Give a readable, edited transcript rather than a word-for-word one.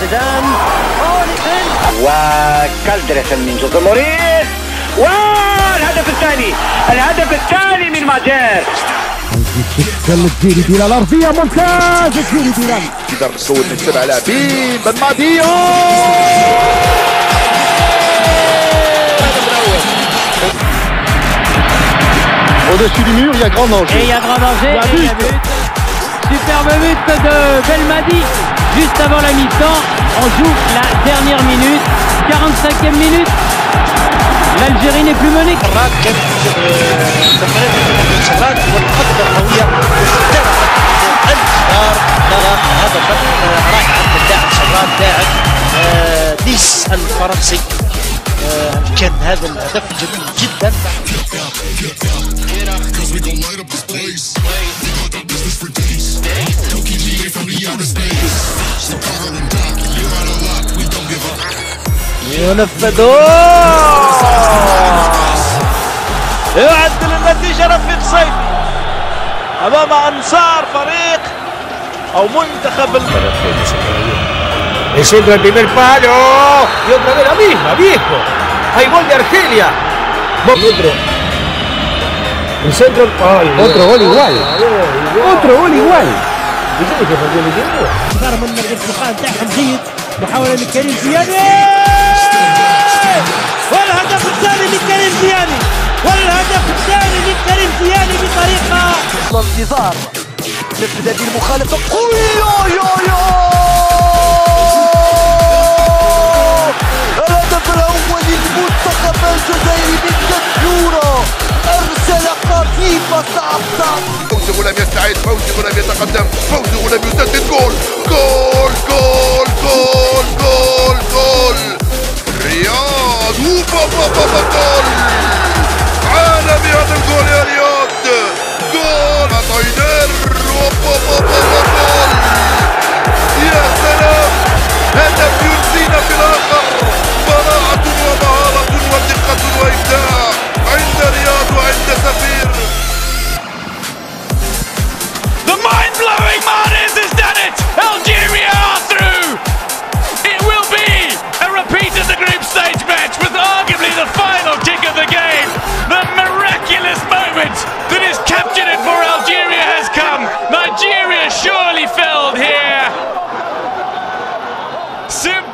زيدان وكالدرس من جوزيه موريس والهدف الثاني من ماجير. الجيري بلال الأرضية ممتاز. الجيري بلال يقدر نصور من 7 لاعبين بن ماديو. Au-dessus du mur, il y a grand danger. Et il y a grand danger. Et il y a but. Superbe but de Belmadi juste avant la mi-temps. On joue la dernière minute, 45e minute. l'Algérie n'est plus menée. نيس الفرنسي كان هذا الهدف جميل جدا. ينفذون يعدل النتيجة رفيق صيفي أمام أنصار فريق أو منتخب Es centro el primer palo y otra vez la misma, viejo. Hay gol de Argelia. Otro. El centro. Ay, otro gol igual. Otro gol igual. صار من الارتقاء نتاعهم جيد. محاولة من كريم زياني والهدف الثاني من كريم زياني بطريقة الانتظار مثل هذه المخالفة. الهدف الأول للمنتخب الجزائري من كتجورة أرسل قذيفة تعطى. فوزي غلام يستعد، فوزي غلام يتقدم، فوزي غلام يسدد. جول جول جول جول جول جول رياض. جول عالمي هذا الجول يا رياض. جول طايدر. جول يا سلام. هدف يرسينا في الآخر. براعة ومهارة ودقة وإبداع عند رياض وعند سفير. The mind-blowing Mahrez has done it! Algeria are through! It will be a repeat of the group stage match with arguably the final kick of the game. The miraculous moment that is captured it for Algeria has come. Nigeria surely failed here.